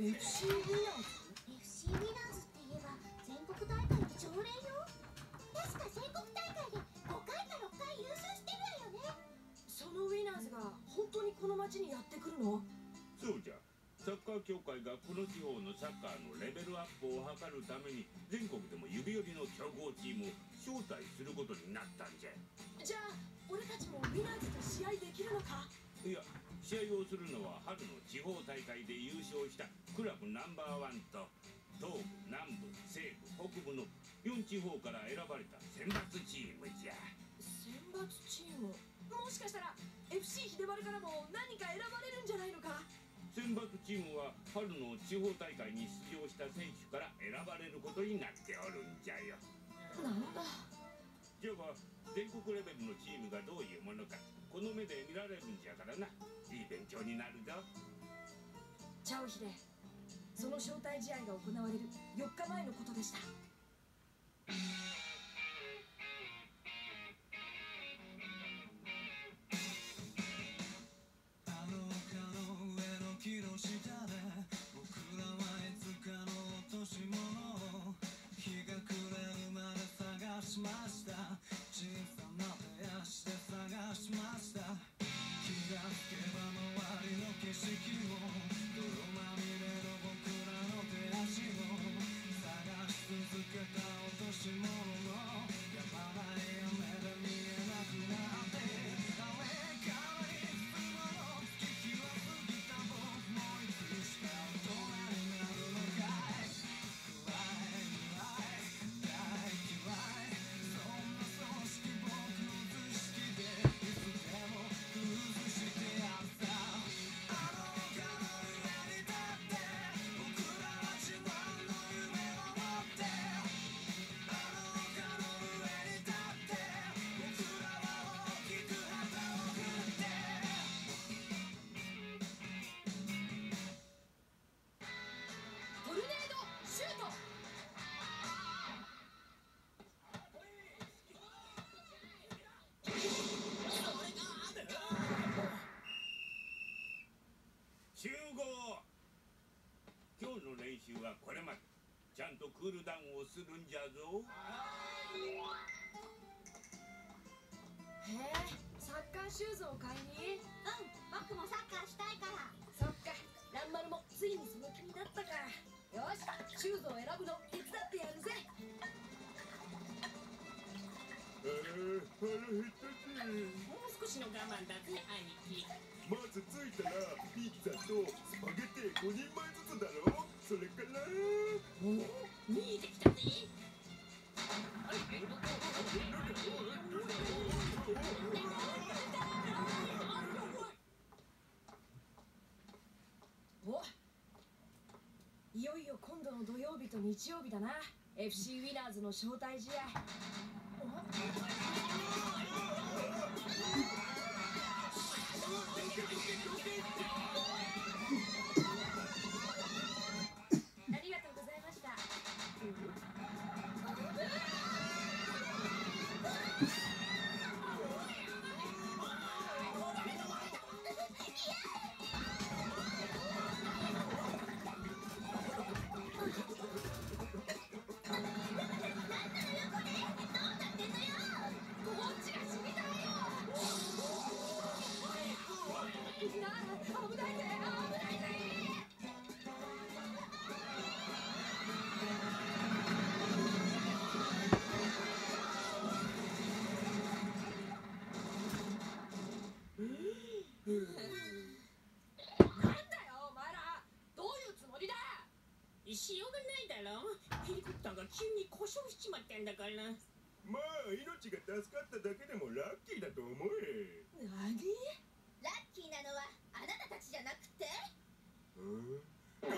FC ウィナーズ FC ウィナーズって言えば全国大会の常連よ。確か全国大会で5回か6回優勝してるわよね。 そのウィナーズが本当にこの町にやってくるの？ そうじゃ。サッカー協会がこの地方のサッカーのレベルアップを図るために全国でも指折りの強豪チームを招待することになったんじゃ。 じゃあ俺たちもウィナーズと試合できるのか？ いや、試合をするのは春の地方大会で優勝したクラブナンバーワンと東部、南部、西部、北部の4地方から選ばれた選抜チームじゃ。 選抜チーム？もしかしたら FC 秀丸からも何か選ばれるんじゃないのか？ 選抜チームは春の地方大会に出場した選手から選ばれることになっておるんじゃよ。 なんだ。 じゃあ全国レベルのチームがどういうものかこの目で見られるんじゃからな。いい勉強になるぞ。 チャオヒデ、その招待試合が行われる4日前のことでした。 集合。今日の練習はこれまで。ちゃんとクールダウンをするんじゃぞ。 へえ、サッカーシューズを買いに？ 僕もサッカーしたいから。 そっか、蘭丸もついにその気になったか。よし、シューズを選ぶの手伝ってやるぜ。 腹減ったぜ。 もう少しの我慢だぜ、兄貴。 まず着いたらピッツァとスパゲティ5人前ずつだろ。それからおお、見えてきたぜ。 お、いよいよ今度の土曜日と日曜日だな。 FC ウィナーズの招待試合。ありがとうございました。 しようがないだろ。ヘリコプターが急に故障しちまったんだから。 まあ命が助かっただけでもラッキーだと思え。 何？ ラッキーなのはあなたたちじゃなくて、顔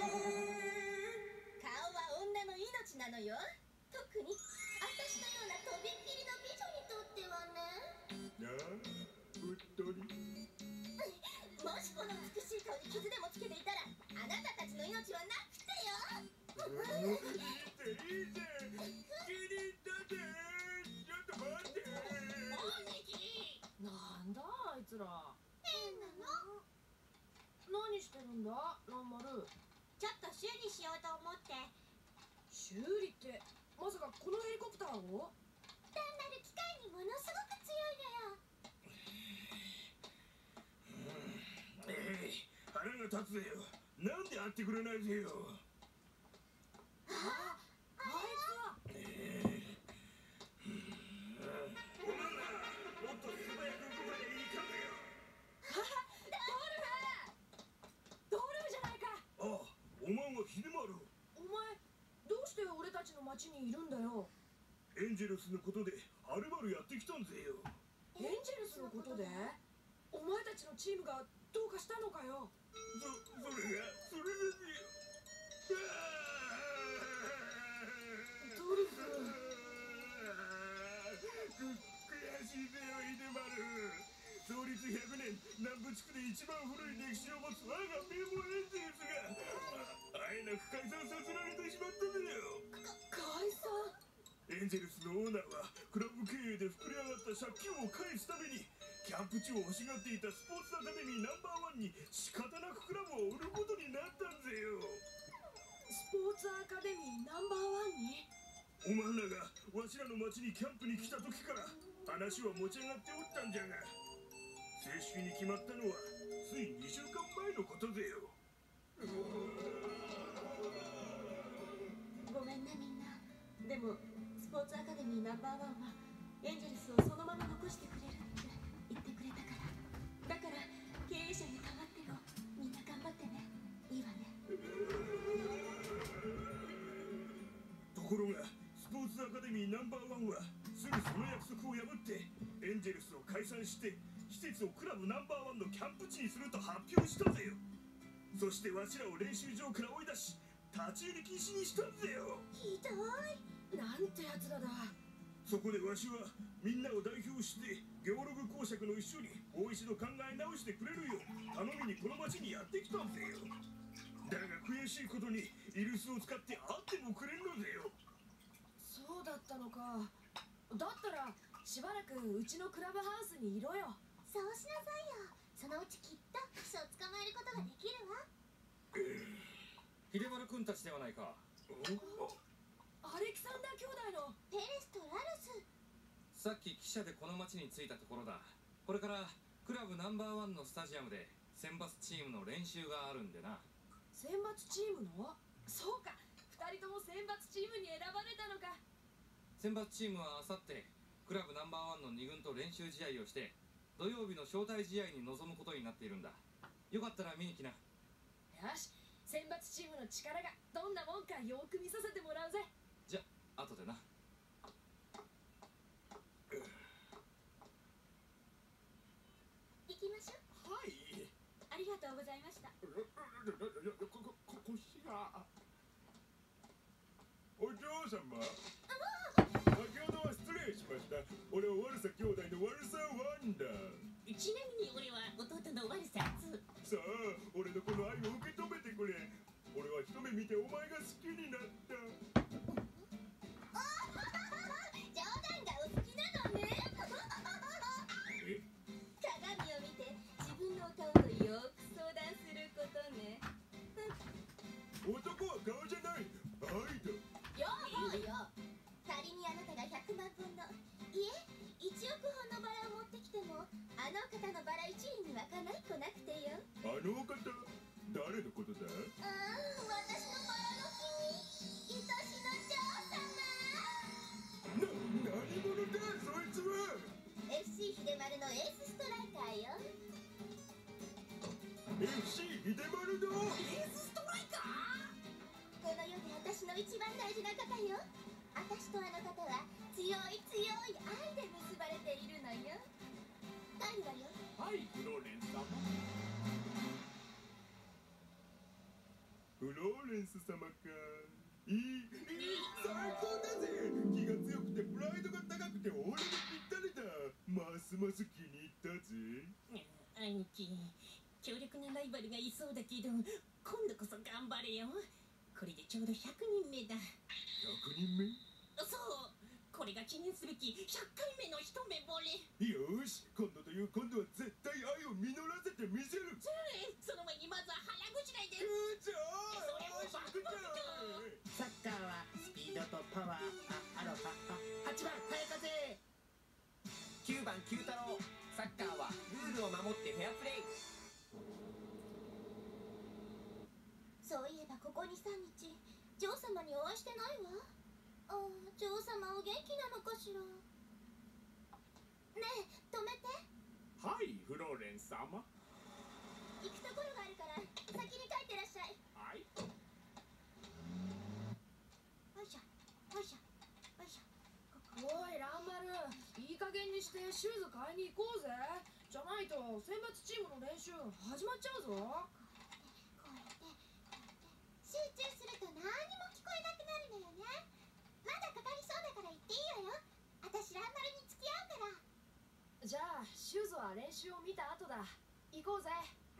は女の命なのよ。特に私のようなとびっきりの美女にとってはね。 うっとり。 もしこの美しい顔に傷でもつけていたらあなたたちの命はなくてよ。 いいぜ気に入ったぜ。ちょっと待って。 兄貴。 なんだあいつら。 変なの。 何してるんだ蘭丸。 ちょっと修理しようと思って。 修理ってまさかこのヘリコプターを？ 単なる機械にものすごく強いのよ。 腹が立つぜよ。なんで会ってくれないぜよ。 あいつはお前らもっと素早く動かねえいかんぜよ。 ドルフじゃないか。 ああ、お前は秀丸。 お前どうして俺たちの町にいるんだよ。 エンジェルスのことではるばるやってきたんぜよ。 エンジェルスのことで？お前たちのチームがどうかしたのかよ。 それですよ。 ドルフ。 悔しいぜよ、秀丸。創立100年、南部地区で一番古い歴史を持つ我が名門エンジェルスがあえなく解散させられてしまったぜよ。 解散？ エンジェルスのオーナーはクラブ経営で膨れ上がった借金を返すためにキャンプ地を欲しがっていたスポーツアカデミーNo.1に仕方なくクラブを売ることになったんぜよ。 スポーツアカデミーNo.1に？ お前らがわしらの町にキャンプに来た時から話は持ち上がっておったんじゃが、正式に決まったのはつい2週間前のことぜよ。 ごめんねみんな。でもスポーツアカデミーNo.1はエンジェルスをそのまま残してくれるって言ってくれたから。だから経営者に代わってもみんな頑張ってね。いいわね。 ところがスポーツアカデミーNo.1はすぐその約束を破ってエンジェルスを解散して施設をクラブNo.1のキャンプ地にすると発表したぜよ。そしてわしらを練習場から追い出し立ち入り禁止にしたんぜよ。 ひどい。 なんてやつらだ。 そこでわしはみんなを代表してゲオログ公爵の一緒にもう一度考え直してくれるよう頼みにこの町にやってきたんぜよ。だが悔しいことにイルスを使って会ってもくれんのぜよ。 そうだったのか。だったらしばらくうちのクラブハウスにいろよ。 そうしなさいよ。そのうちきっとクソを捕まえることができるわ。 秀丸君たちではないか。 アレキサンダー兄弟の。 ペレスとラルス。 さっき汽車でこの町に着いたところだ。これからクラブNo.1のスタジアムで選抜チームの練習があるんでな。 選抜チームの？そうか、2人とも選抜チームに選ばれたのか。 選抜チームはあさってクラブNo.1の2軍と練習試合をして土曜日の招待試合に臨むことになっているんだ。よかったら見に来な。 よし、選抜チームの力がどんなもんかよく見させてもらうぜ。 じゃあ後でな。 行きましょう。 はい。 ありがとうございました。 腰が。お嬢様。先ほどは失礼しました。俺は悪さ兄弟の悪さワンダ。 ちなみに俺は弟の悪さ2。 さあ、俺のこの愛を受け止めてくれ。俺は一目見てお前が好きになった。 冗談がお好きなのね。 え？ 鏡を見て自分の顔とよく相談することね。 男は顔じゃない。愛だ。 よもうよ。仮にあなたが100万本の、いえ、1億本のバラを持ってきても、あの方のバラ1輪にはかないこなくてよ。 あの方、誰のことだ？ 私のバラの君、愛しの女王様。 何者だ、そいつは。 FC 秀丸のエースストライカーよ。 FC 秀丸だ。 エースストライカー。 この世で私の一番大事な方よ。私とあの方は強い強い愛で結ばれているのよ。愛はよ。 はい、フローレンス様。フローレンス様か。いい、最高だぜ。気が強くてプライドが高くて俺にぴったりだ。ますます気に入ったぜ。 兄貴、強力なライバルがいそうだけど、今度こそ頑張れよ。これでちょうど100人目だ。 100人目？ そう、これが記念すべき100回目の一目惚れ。 よーし、今度という今度は絶対愛を実らせてみせる。 その前にまずは腹ごしらえで。 空長。 それはパワーアロハ8番早風9番九太郎サッカーはルールを守ってフェアプレーそういえばここ 2,3 日ジョー様にお会いしてないわ。ジョー様お元気なのかしら。ねえ止めて。 はい、フローレンス様。 行くところがあるから先に帰ってらっしゃい。 はい。 よいしょよいしょよいしょ。 おいランマル、いい加減にしてシューズ買いに行こうぜ。じゃないと選抜チームの練習始まっちゃうぞ。 こうやって集中すると何も聞こえなくなるのよね。まだかかりそうだから言っていいわよ。私ランマルに付き合うから。 じゃあシューズは練習を見た後だ。行こうぜ。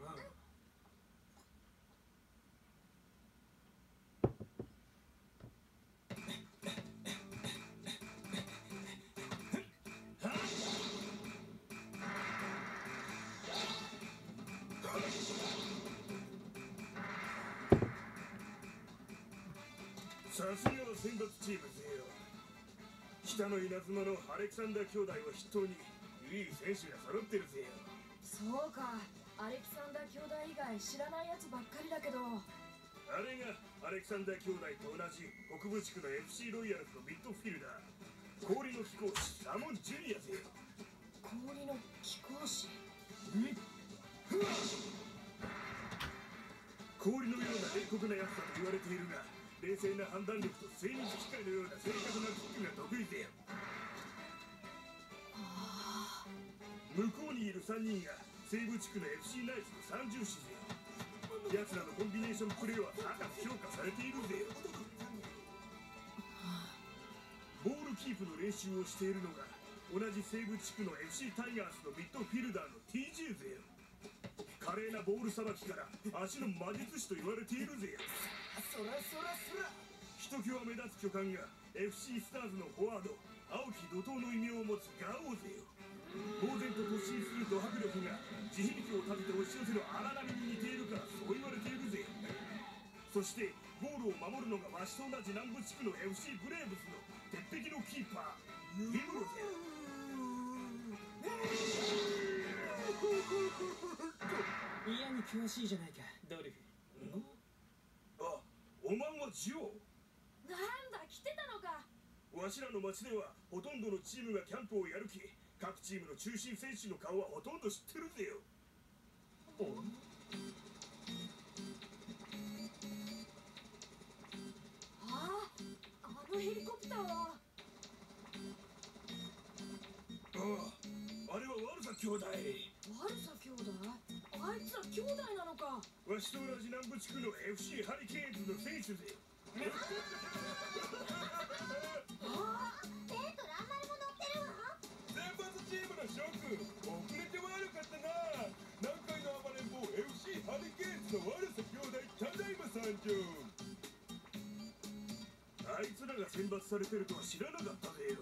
さすがは選抜チームぜよ。北の稲妻のアレクサンダー兄弟を筆頭にいい選手が揃ってるぜよ。 そうか、アレキサンダー兄弟以外知らないやつばっかりだけど。 あれがアレクサンダー兄弟と同じ北部地区の FC ロイヤルズのミッドフィルダー、氷の貴公子ラモン・ジュニアぜよ。 氷の貴公子。 氷のような冷酷なやつだと言われているが、冷静な判断力と精密機械のような正確なキックが得意ぜよ。向こうにいる3人が西部地区の FC ナイツの三重士ぜよ。奴らのコンビネーションプレーは高く評価されているぜよ。ボールキープの練習をしているのが同じ西部地区の FC タイガースのミッドフィルダーの TJ ぜよ。華麗なボールさばきから足の魔術師と言われているぜよ。 そらそらそらひときわ目立つ巨漢が FC スターズのフォワード青き怒涛の異名を持つガオーぜよ。呆然と突進するド迫力が地響きを立てて押し寄せる荒波に似ているからそう言われているぜよ。そしてゴールを守るのがわしと同じ南部地区の FC ブレーブスの鉄壁のキーパーリムロぜよ。 嫌に詳しいじゃないかドルフ。 あ、おまんはジオ。 なんだ来てたのか。 わしらの町ではほとんどのチームがキャンプをやるき、各チームの中心選手の顔はほとんど知ってるぜよ。 あのヘリコプターは。 あれはワルサ兄弟。 ワルサ兄弟？あいつら兄弟なのか。 わしと同じ南部地区の FC ハリケーンズの選手ぜよ。 デートランマルも乗ってるわ。 選抜チームの諸君、遅れて悪かったな。南海の暴れん坊 FC ハリケーンズのワルサ兄弟、ただいま参上。あいつらが選抜されてるとは知らなかったぜよ。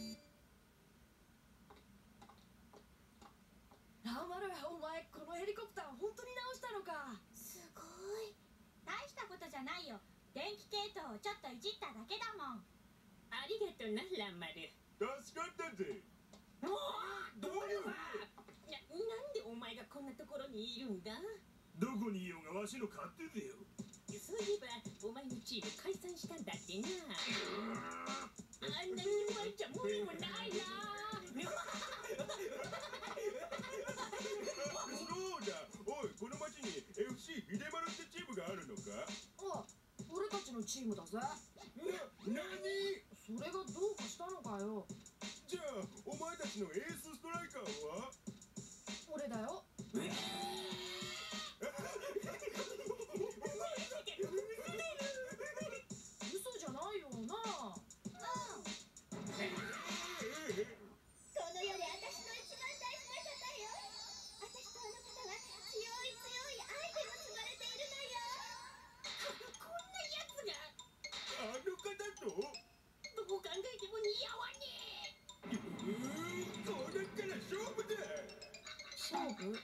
ラマル、お前このヘリコプター本当に直したのか。 すごい。大したことじゃないよ。電気系統をちょっといじっただけだもん。 ありがとなランマル。 助かったぜ。 おお、どれはなんでお前がこんなところにいるんだ。 どこにいようがわしの勝手ぜよ。 そういえばお前のチーム解散したんだってな。あんなに言われちゃ無理もないな。 そうだ。おい、この町に FC 秀丸ってチームがあるのか。 あ、俺たちのチームだぜ。 何？ それがどうかしたのかよ。 じゃあお前たちのエースストライカーは？ 俺だよ。嘘じゃないよな。 この世で私の一番大事な方よ。私とあの方は強い強い愛で結ばれているのよ。 こんなやつがあの方と？ どう考えても似合わねえ。 こうなったら勝負だ。 勝負？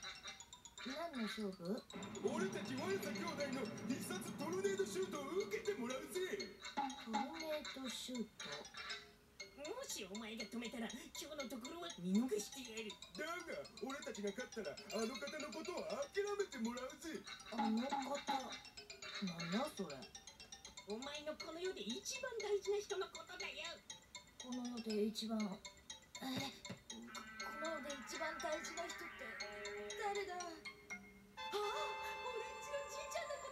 丈夫？ 俺たちワルサ兄弟の必殺トルネードシュートを受けてもらうぜ。 トルネードシュート。 もしお前が止めたら今日のところは見逃してやる。 だが俺たちが勝ったらあの方のことを諦めてもらうぜ。 あの方、なんだそれ。 お前のこの世で一番大事な人のことだよ。 この世で一番、 この世で一番大事な人って誰だ？ああ、俺んちのじいちゃんの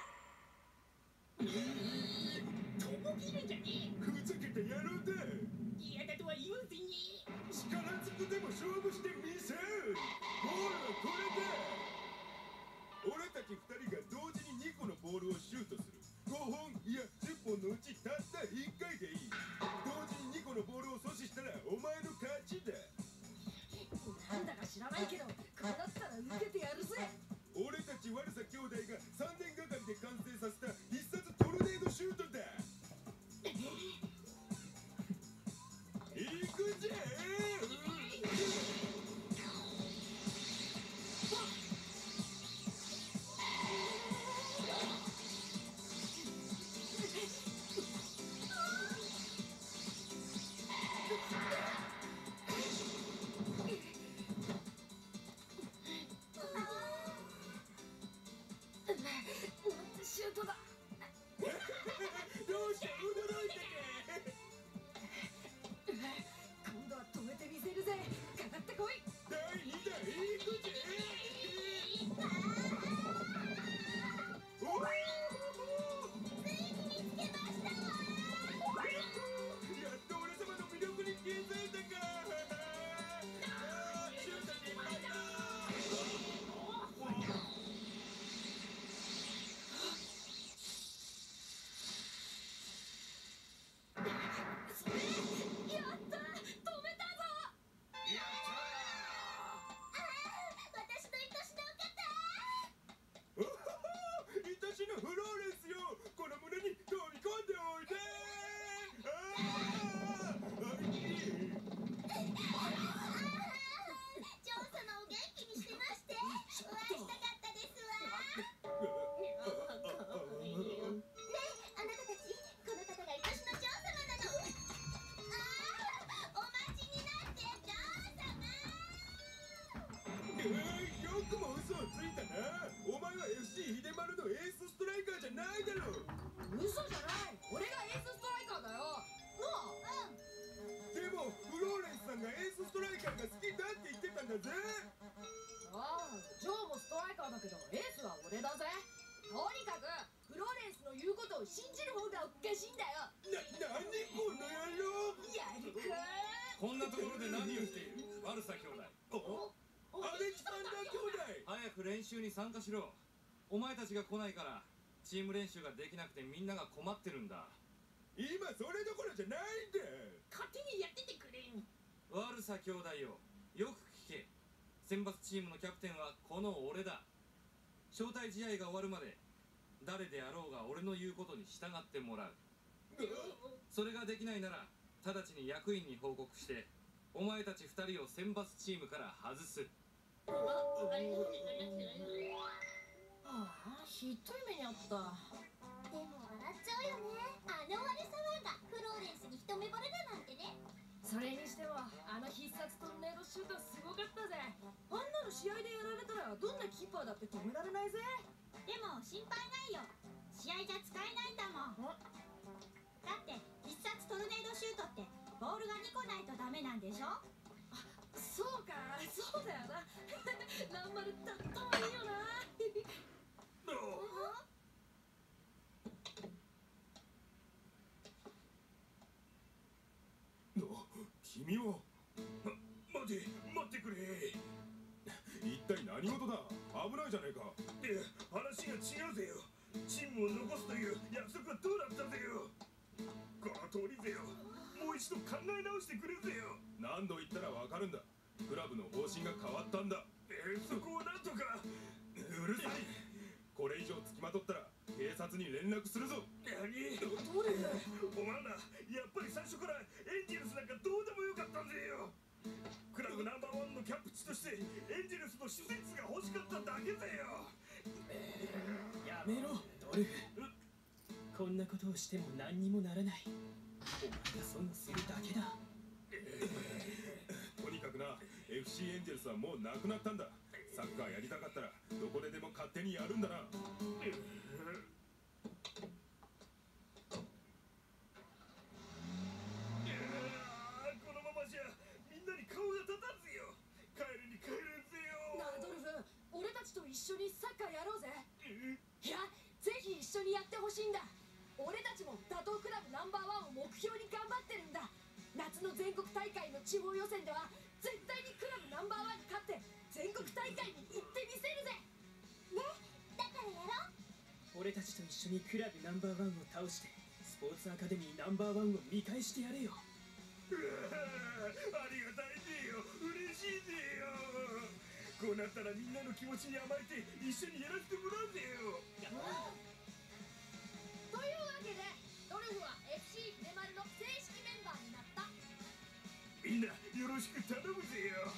ことか。 とぼけるんじゃねふざけた野郎だ。 え。嫌だとは言わずに。 力ずくでも勝負してみせる。ゴールはこれだ。俺たち2人が同時に2個のボールをシュートする。5本いや10本のうちたった1回でいい。同時に2個のボールを阻止したらお前の勝ちだ。 なんだか知らないけど、こうなったら受けてやるぜ。 俺たちワルサ兄弟が3年がかりで完成させた必殺トルネードシュートだ。行くぜ。 シュートだ。 どうした驚いたか。 今度は止めてみせるぜ。かかってこい。 第2弾行くぜ。おお、やっと俺様の魅力に気づいたか。シュート失敗だ。私のフローレンスよ、この胸に飛び込んでおいで。 ジョン様お元気にしてまして。お会いしたかったですわ。ねえ、あなたたち、この方が愛しのジョン様なの。お待ちになって、ジョン様。 よくも嘘をついたな。お前は FC 秀丸のエースストライカーじゃないだろう。 嘘じゃない。俺がエースストライカーだよ。 でもフローレンスさんがエースストライカーが好きだって言ってたんだぜ。 ああ、ジョーもストライカーだけどエースは俺だぜ。とにかくフローレンスの言うことを信じる方がおかしいんだよ。 何この野郎。 やるか。 こんなところで何をしているワルサ兄弟。 アレキサンダー兄弟。 早く練習に参加しろ。お前たちが来ないからチーム練習ができなくてみんなが困ってるんだ。 今それどころじゃないんだ。 勝手にやっててくれん。 ワルサ兄弟よ、よく聞け。選抜チームのキャプテンはこの俺だ。招待試合が終わるまで誰であろうが俺の言うことに従ってもらう。それができないなら直ちに役員に報告してお前たち2人を選抜チームから外す。 ああ、ひどい目にあった。 でも笑っちゃうよね。あの悪さまがフローレンスに一目惚れだなんてね。 それにしてもあの必殺トルネードシュートすごかったぜ。あんなの試合でやられたらどんなキーパーだって止められないぜ。 でも心配ないよ。試合じゃ使えないんだもん。だって必殺トルネードシュートってボールが2個ないとダメなんでしょ。 そうか、そうだよな。ランマルだったもいいよな。 君は待ってくれ。一体何事だ。危ないじゃないか。話が違うぜよ。チームを残すという約束はどうだったぜよ。この通りぜよ。もう一度考え直してくれぜよ。何度言ったらわかるんだ。クラブの方針が変わったんだ。そこをなんとか。うるさい。これ以上つきまとったら警察に連絡するぞ。何？どれ？お前らやっぱり最初からエンジェルスなんかどうでもよかったんぜよ。クラブナンバー1のキャンプ地としてエンジェルスの施設が欲しかっただけだよ。 やめろドルフ。こんなことをしても何にもならない。お前が損をするだけだ。 とにかくな、 FC エンジェルスはもうなくなったんだ。サッカーやりたかったらどこででも勝手にやるんだな。 このままじゃみんなに顔が立たずよ。帰るに帰るんぜよ。 なあドルフ、俺たちと一緒にサッカーやろうぜ。いや、ぜひ一緒にやってほしいんだ。俺たちも打倒クラブナンバーワンを目標に頑張ってるんだ。夏の全国大会の地方予選では絶対にクラブナンバーワンに勝って全国大会に行ってみせるぜ。 ね、だからやろう。 俺たちと一緒にクラブナンバーワンを倒してスポーツアカデミーナンバーワンを見返してやれよ。 ありがたいぜよ。嬉しいぜよ。こうなったらみんなの気持ちに甘えて一緒にやらせてもらうぜよ。 というわけでドルフは FC 秀丸の正式メンバーになった。 みんなよろしく頼むぜよ。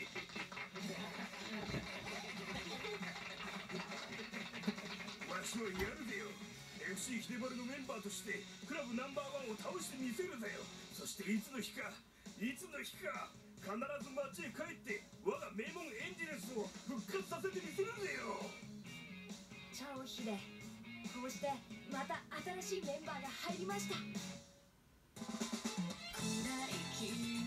わしはやるぜよ。 FC 秀丸のメンバーとしてクラブナンバーワンを倒してみせるぜよ。そしていつの日か必ず町へ帰って我が名門エンジェルスを復活させてみせるぜよ。 チャオヒデ、こうしてまた新しいメンバーが入りました。 暗い